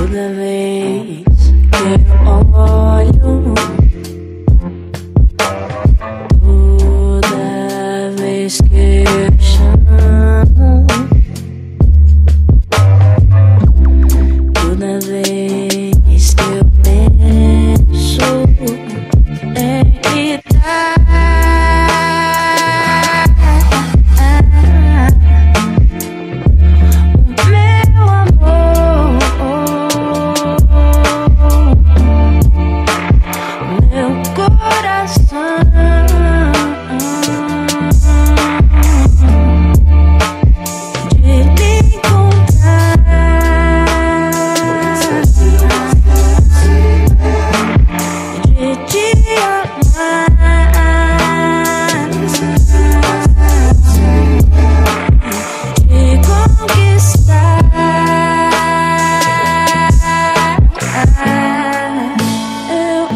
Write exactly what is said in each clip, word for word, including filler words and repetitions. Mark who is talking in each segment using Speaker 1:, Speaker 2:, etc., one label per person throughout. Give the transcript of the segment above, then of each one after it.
Speaker 1: Toda vez que eu olho, toda vez que eu chamo, toda vez que eu penso em idade, meu amor, meu coração, de lhe encontrar, de te amar, de conquistar. Eu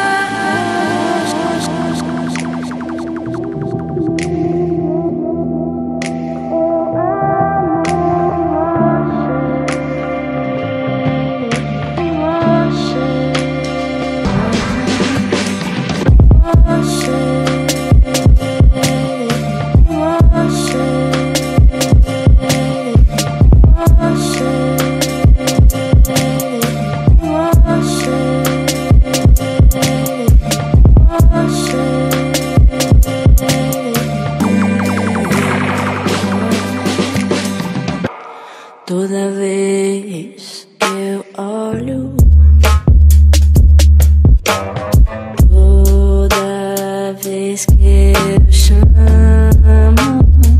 Speaker 1: toda vez que eu olho, toda vez que eu chamo,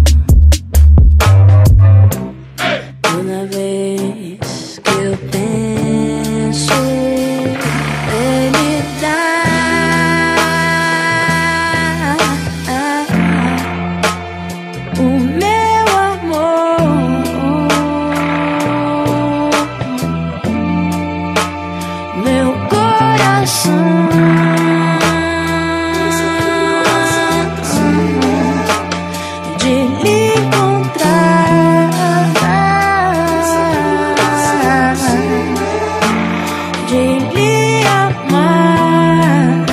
Speaker 1: toda vez que eu penso, ele dá o meu amor, meu coração, de lhe encontrar, de lhe amar,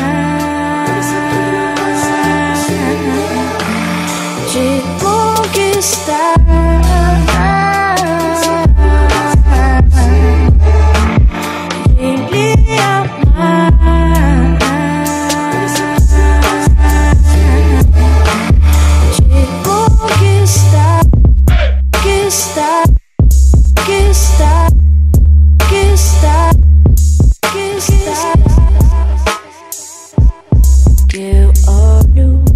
Speaker 1: de conquistar. Que eu olho,